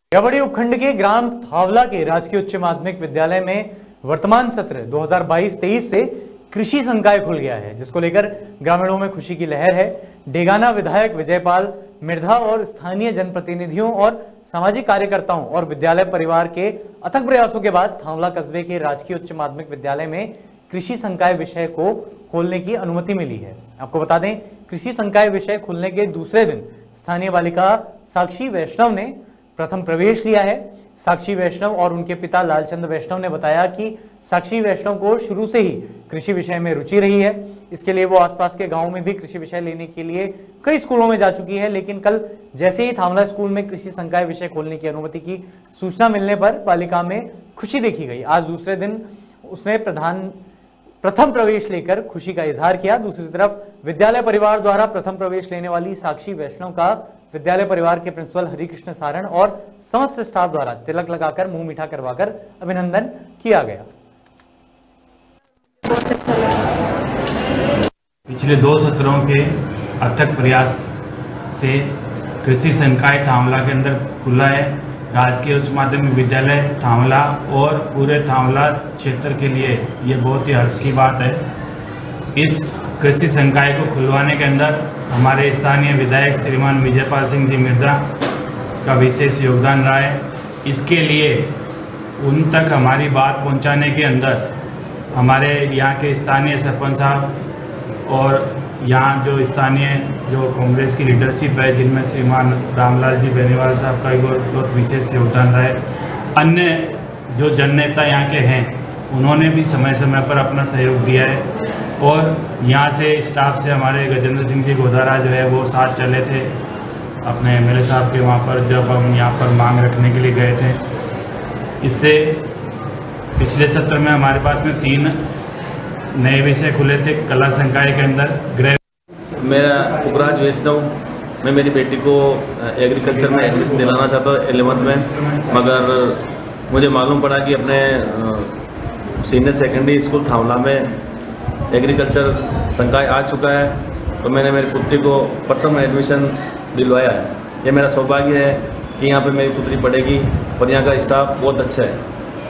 केवड़ी उपखंड के ग्राम थावला के राजकीय उच्च माध्यमिक विद्यालय में वर्तमान सत्र 2022-23 से कृषि संकाय खुल गया है, जिसको लेकर ग्रामीणों में खुशी की लहर है। डेगाना विधायक विजयपाल मिर्धा और स्थानीय जनप्रतिनिधियों और सामाजिक कार्यकर्ताओं और विद्यालय परिवार के अथक प्रयासों के बाद थावला कस्बे के राजकीय उच्च माध्यमिक विद्यालय में कृषि संकाय विषय को खोलने की अनुमति मिली है। आपको बता दें, कृषि संकाय विषय खुलने के दूसरे दिन स्थानीय बालिका साक्षी वैष्णव ने प्रथम प्रवेश लिया है। साक्षी वैष्णव और उनके पिता लालचंद वैष्णव ने बताया कि साक्षी वैष्णव को शुरू से ही कृषि विषय में रुचि रही है। इसके लिए वो आसपास के गांव में भी कृषि विषय लेने के लिए कई स्कूलों में जा चुकी है, लेकिन कल जैसे ही थावला स्कूल में कृषि संकाय विषय खोलने की अनुमति की सूचना मिलने पर बालिका में खुशी देखी गई। आज दूसरे दिन उसने प्रथम प्रवेश लेकर खुशी का इजहार किया। दूसरी तरफ विद्यालय परिवार द्वारा प्रथम प्रवेश लेने वाली साक्षी वैष्णव का विद्यालय परिवार के प्रिंसिपल हरिकृष्ण सारण और समस्त स्टाफ द्वारा तिलक लगाकर मुंह मीठा करवाकर अभिनंदन किया गया। पिछले 2 सत्रों के अथक प्रयास से कृषि संकाय थावला के अंदर खुला है। राजकीय उच्च माध्यमिक विद्यालय थावला और पूरे थावला क्षेत्र के लिए ये बहुत ही हर्ष की बात है। इस कृषि संकाय को खुलवाने के अंदर हमारे स्थानीय विधायक श्रीमान विजयपाल सिंह जी मिर्धा का विशेष योगदान रहा है। इसके लिए उन तक हमारी बात पहुंचाने के अंदर हमारे यहाँ के स्थानीय सरपंच साहब और यहाँ जो स्थानीय कांग्रेस की लीडरशिप है, जिनमें श्रीमान रामलाल जी बेनीवाल साहब का बहुत विशेष योगदान रहा है। अन्य जो जननेता यहाँ के हैं, उन्होंने भी समय समय पर अपना सहयोग दिया है और यहाँ से स्टाफ से हमारे गजेंद्र सिंह जी गोदारा जो है वो साथ चले थे अपने एमएलए साहब के वहाँ पर, जब हम यहाँ पर मांग रखने के लिए गए थे। इससे पिछले सत्र में हमारे पास में 3 नए विषय खुले थे कला संकाय के अंदर। मेरा पुखराज वैष्णव, मैं मेरी बेटी को एग्रीकल्चर में एडमिशन दिलाना चाहता हूँ 11th में, मगर मुझे मालूम पड़ा कि अपने सीनियर सेकेंडरी स्कूल थावला में एग्रीकल्चर संकाय आ चुका है, तो मैंने मेरी पुत्री को प्रथम एडमिशन दिलवाया है। ये मेरा सौभाग्य है कि यहाँ पे मेरी पुत्री पढ़ेगी और यहाँ का स्टाफ बहुत अच्छा है।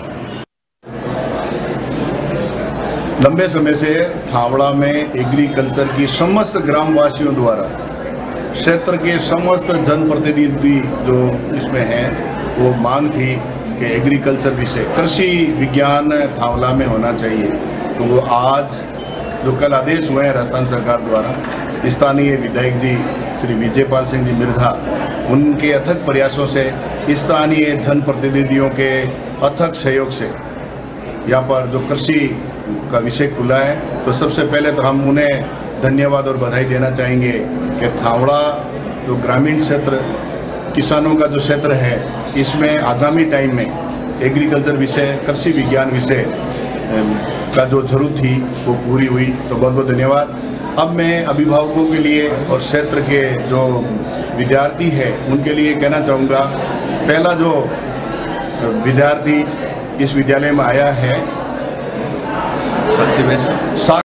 लंबे समय से थावड़ा में एग्रीकल्चर की समस्त ग्रामवासियों द्वारा क्षेत्र के समस्त जनप्रतिनिधि जो इसमें हैं, वो मांग थी कि एग्रीकल्चर विषय कृषि विज्ञान थावला में होना चाहिए। तो वो आज जो कल आदेश हुए हैं राजस्थान सरकार द्वारा, स्थानीय विधायक जी श्री विजयपाल सिंह जी मिर्धा, उनके अथक प्रयासों से स्थानीय जनप्रतिनिधियों के अथक सहयोग से यहाँ पर जो कृषि का विषय खुला है, तो सबसे पहले तो हम उन्हें धन्यवाद और बधाई देना चाहेंगे कि थावड़ा जो ग्रामीण क्षेत्र किसानों का जो क्षेत्र है, इसमें आगामी टाइम में एग्रीकल्चर विषय कृषि विज्ञान विषय का जो जरूरत थी वो पूरी हुई। तो बहुत बहुत धन्यवाद। अब मैं अभिभावकों के लिए और क्षेत्र के जो विद्यार्थी हैं उनके लिए कहना चाहूँगा, पहला जो विद्यार्थी इस विद्यालय में आया है साक्षी वैष्णव।